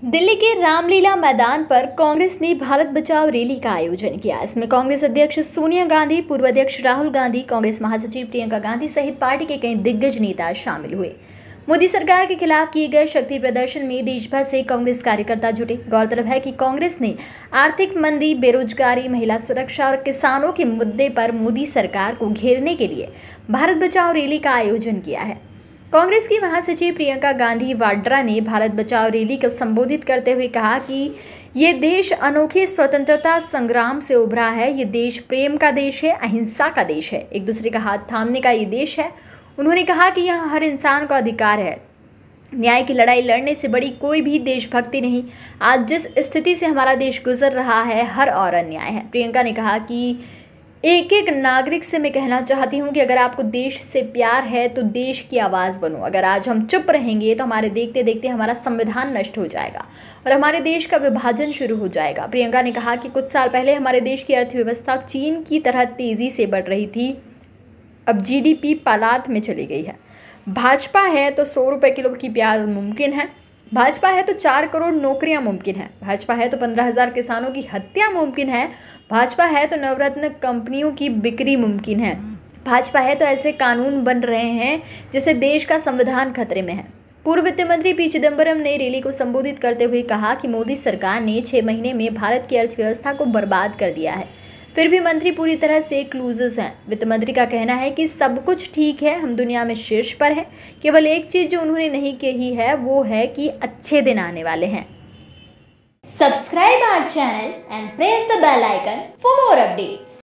दिल्ली के रामलीला मैदान पर कांग्रेस ने भारत बचाओ रैली का आयोजन किया। इसमें कांग्रेस अध्यक्ष सोनिया गांधी, पूर्व अध्यक्ष राहुल गांधी, कांग्रेस महासचिव प्रियंका गांधी सहित पार्टी के कई दिग्गज नेता शामिल हुए। मोदी सरकार के खिलाफ किए गए शक्ति प्रदर्शन में देश भर से कांग्रेस कार्यकर्ता जुटे। गौरतलब है कि कांग्रेस ने आर्थिक मंदी, बेरोजगारी, महिला सुरक्षा और किसानों के मुद्दे पर मोदी सरकार को घेरने के लिए भारत बचाओ रैली का आयोजन किया है। कांग्रेस की महासचिव प्रियंका गांधी वाड्रा ने भारत बचाओ रैली को संबोधित करते हुए कहा कि ये देश अनोखे स्वतंत्रता संग्राम से उभरा है। ये देश प्रेम का देश है, अहिंसा का देश है, एक दूसरे का हाथ थामने का ये देश है। उन्होंने कहा कि यहाँ हर इंसान का अधिकार है। न्याय की लड़ाई लड़ने से बड़ी कोई भी देशभक्ति नहीं। आज जिस स्थिति से हमारा देश गुजर रहा है, हर और अन्याय है। प्रियंका ने कहा कि एक एक नागरिक से मैं कहना चाहती हूँ कि अगर आपको देश से प्यार है तो देश की आवाज़ बनो। अगर आज हम चुप रहेंगे तो हमारे देखते देखते हमारा संविधान नष्ट हो जाएगा और हमारे देश का विभाजन शुरू हो जाएगा। प्रियंका ने कहा कि कुछ साल पहले हमारे देश की अर्थव्यवस्था चीन की तरह तेज़ी से बढ़ रही थी, अब जीडीपी पलात में चली गई है। भाजपा है तो 100 रुपये किलो की प्याज मुमकिन है। भाजपा है तो 4 करोड़ नौकरियां मुमकिन है। भाजपा है तो 15,000 किसानों की हत्या मुमकिन है। भाजपा है तो नवरत्न कंपनियों की बिक्री मुमकिन है। भाजपा है तो ऐसे कानून बन रहे हैं जिससे देश का संविधान खतरे में है। पूर्व वित्त मंत्री पी चिदंबरम ने रैली को संबोधित करते हुए कहा कि मोदी सरकार ने 6 महीने में भारत की अर्थव्यवस्था को बर्बाद कर दिया है, फिर भी मंत्री पूरी तरह से क्लूजेस हैं। वित्त मंत्री का कहना है कि सब कुछ ठीक है, हम दुनिया में शीर्ष पर हैं। केवल एक चीज़ जो उन्होंने नहीं कही है वो है कि अच्छे दिन आने वाले हैं। Subscribe our channel and press the bell icon for more updates.